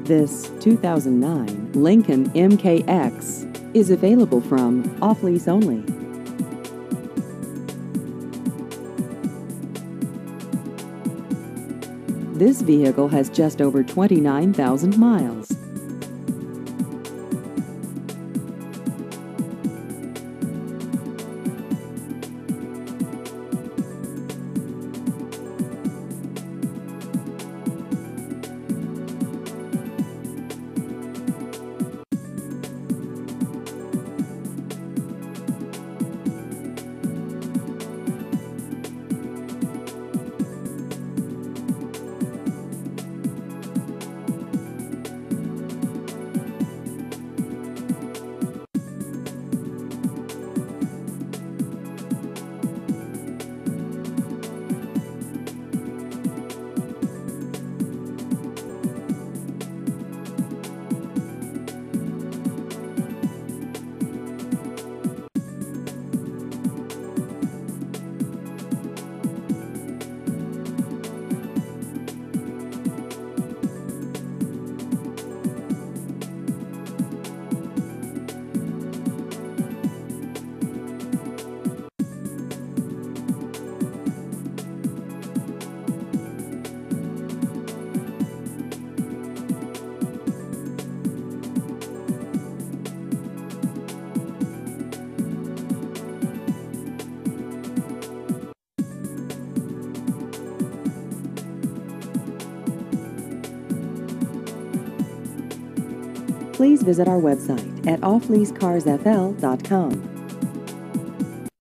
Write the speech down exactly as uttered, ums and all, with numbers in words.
This two thousand nine Lincoln M K X is available from off-lease only. This vehicle has just over twenty-nine thousand miles. Please visit our website at off lease cars f l dot com.